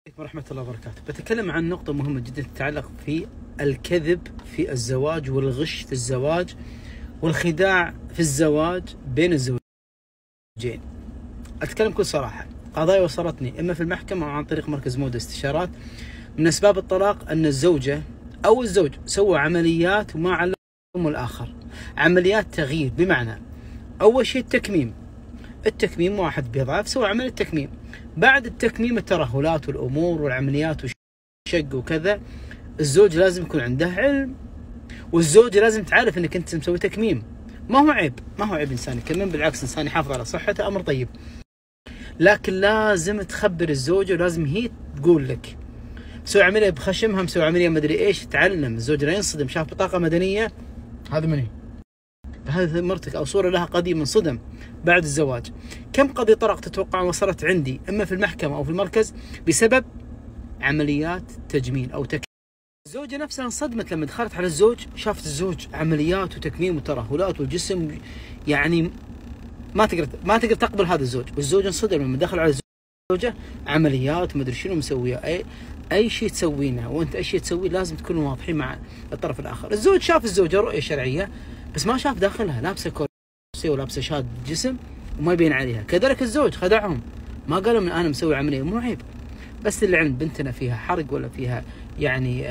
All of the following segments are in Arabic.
ورحمة الله وبركاته. بتكلم عن نقطة مهمة جدا تتعلق في الكذب في الزواج والغش في الزواج والخداع في الزواج بين الزوجين. أتكلم بكل صراحة، قضايا وصلتني إما في المحكمة أو عن طريق مركز مودة استشارات. من أسباب الطلاق أن الزوجة أو الزوج سووا عمليات وما علموا الآخر، عمليات تغيير. بمعنى أول شيء التكميم واحد بيضعف سوى عملية تكميم، بعد التكميم الترهلات والأمور والعمليات والشق وكذا. الزوج لازم يكون عنده علم، والزوجة لازم تعرف انك انت مسوي تكميم. ما هو عيب انسان يكمم، بالعكس انسان يحافظ على صحته امر طيب، لكن لازم تخبر الزوجة ولازم هي تقول لك. مسوي عملية بخشمها، مسوي عملية مدري ايش، تعلم الزوج لا ينصدم، شاف بطاقة مدنية هذا من هي؟ هذه مرتك او صورة لها قديم، انصدم بعد الزواج. كم قضية طلاق تتوقع وصلت عندي اما في المحكمة او في المركز بسبب عمليات تجميل او تكميم؟ الزوجة نفسها انصدمت لما دخلت على الزوج، شافت الزوج عمليات وتكميم وترهلات والجسم، يعني ما تقدر تقبل هذا الزوج. والزوج انصدم لما دخل على الزوجة عمليات ومدري شنو مسويه. اي شيء تسوينه وانت اي شيء تسويه لازم تكونوا واضحين مع الطرف الاخر. الزوج شاف الزوجة رؤية شرعية بس ما شاف داخلها، لابسه كرسي ولابسه شاد جسم وما يبين عليها. كذلك الزوج خدعهم، ما قالوا من انا مسوي عملية. مو عيب، بس للعلم بنتنا فيها حرق ولا فيها يعني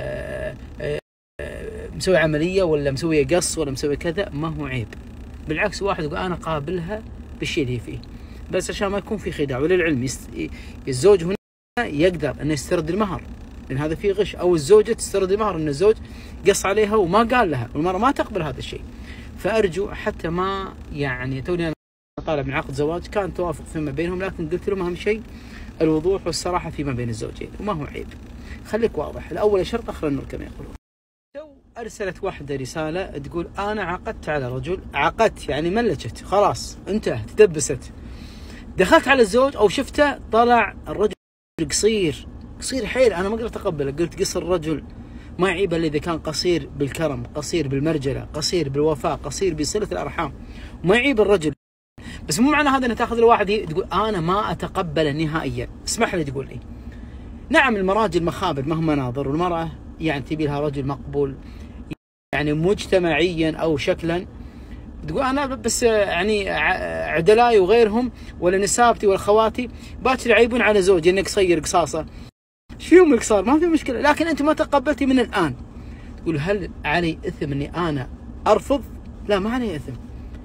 مسوي عملية ولا مسوي قص ولا مسوي كذا، ما هو عيب. بالعكس واحد يقول انا قابلها بالشيء اللي فيه، بس عشان ما يكون في خداع. وللعلم الزوج هنا يقدر انه يسترد المهر، لان هذا فيه غش، او الزوجة تسترد المهر ان الزوج قص عليها وما قال لها، والمرأة ما تقبل هذا الشيء. فارجو حتى ما يعني توني انا طالب من عقد زواج كان توافق فيما بينهم، لكن قلت لهم اهم شيء الوضوح والصراحة فيما بين الزوجين، وما هو عيب. خليك واضح، الأول شرط آخر النور كما يقولون. أرسلت واحدة رسالة تقول أنا عقدت على رجل، عقدت يعني ملكت خلاص انتهت تدبست. دخلت على الزوج أو شفته طلع الرجل قصير حيل، أنا ما قدرت أتقبله. قلت قصر الرجل ما يعيب إلا إذا كان قصير بالكرم، قصير بالمرجلة، قصير بالوفاء، قصير بصلة الأرحام، ما يعيب الرجل. بس مو معنى هذا أن تأخذ الواحد تقول أنا ما أتقبله نهائيا. اسمح لي تقول لي نعم المراجل مخابر ما هو مناظر، والمرأة يعني تبي لها رجل مقبول يعني مجتمعيا أو شكلا. تقول أنا بس يعني عدلاي وغيرهم ولا نسابتي ولا خواتي باكر يعيبون على زوجي إنك قصير قصاصة. ايش فيهم القصار؟ ما في مشكلة، لكن أنت ما تقبلتي من الآن. تقول هل علي إثم إني أنا أرفض؟ لا ما علي إثم،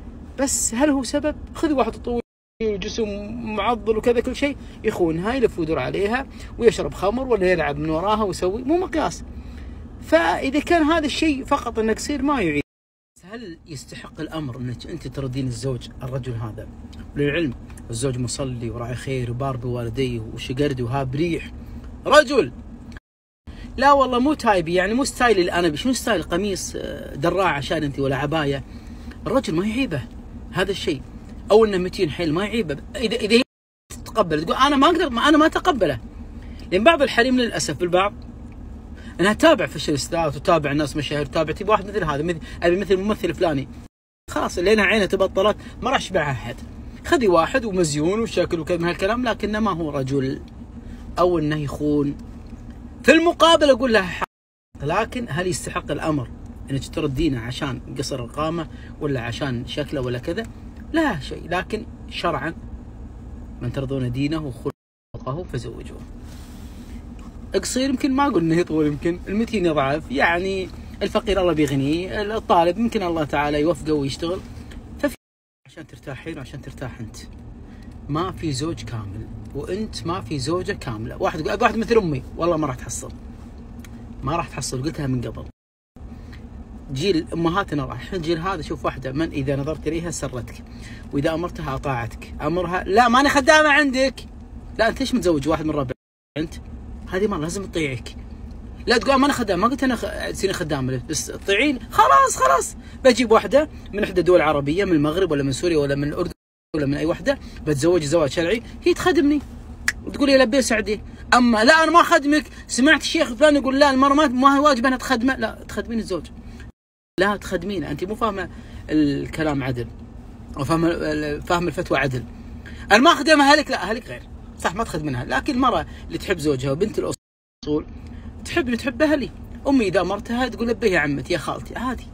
بس هل هو سبب؟ خذ واحد طويل وجسم معضل وكذا كل شيء يخونها، يلف ويدور عليها ويشرب خمر ولا يلعب من وراها ويسوي، مو مقياس. فإذا كان هذا الشيء فقط انك تصير ما يعيد. هل يستحق الأمر انك أنت تردين الزوج الرجل هذا؟ وللعلم الزوج مصلي وراعي خير وبار بوالديه وشقردي وهاب ريح رجل، لا والله مو تايبي، يعني مو ستايل اللي أنا شنو ستايل قميص دراع عشان أنت ولا عباية. الرجل ما يعيبه هذا الشيء، او انه متين حيل ما يعيبه. اذا هي تتقبل تقول انا ما اقدر، انا ما اتقبله. لان بعض الحريم للاسف بالبعض انها تتابع في الشلستات وتتابع الناس مشاهير، تتابع تبي واحد مثل هذا، مثل الممثل الفلاني، خلاص لانها عينها تبطلت ما راح يشبعها احد. خذي واحد ومزيون وشكل وكذا من هالكلام، لكنه ما هو رجل، او انه يخون. في المقابل اقول لها حق، لكن هل يستحق الامر انك تردينه عشان قصر القامه ولا عشان شكله ولا كذا؟ لا شيء، لكن شرعا من ترضون دينه وخلقه فزوجوه. قصير يمكن ما اقول انه يطول، يمكن المتين يضعف، يعني الفقير الله بيغنيه، الطالب يمكن الله تعالى يوفقه ويشتغل. ففي عشان ترتاحين وعشان ترتاح انت. ما في زوج كامل، وانت ما في زوجه كامله. واحد مثل امي والله ما راح تحصل، ما راح تحصل، قلتها من قبل. جيل امهاتنا راح، الجيل هذا شوف واحده من اذا نظرت اليها سرتك، واذا امرتها اطاعتك، امرها لا ماني خدامه عندك، لا انت ليش متزوج واحد من ربع انت؟ هذه ما لازم تطيعك. لا تقول ما انا خدامه، ما قلت انا تصيري خدامه بس تطيعين. خلاص بجيب واحده من احدى الدول العربيه، من المغرب ولا من سوريا ولا من الاردن ولا من اي واحده، بتزوج زواج شرعي، هي تخدمني وتقول لي لبي سعدي. اما لا انا ما اخدمك، سمعت الشيخ فلان يقول لا المراه ما هي واجب انها تخدمه، لا تخدمين الزوج، لا تخدمينه، انت مو فاهمه الكلام عدل، او فاهمه الفتوى عدل. انا ما اخدم اهلك، لا اهلك غير، صح ما تخدمنها، لكن المرأة اللي تحب زوجها وبنت الأصول تحب أهلي. أمي إذا مرتها تقول لبيه يا عمتي يا خالتي، عادي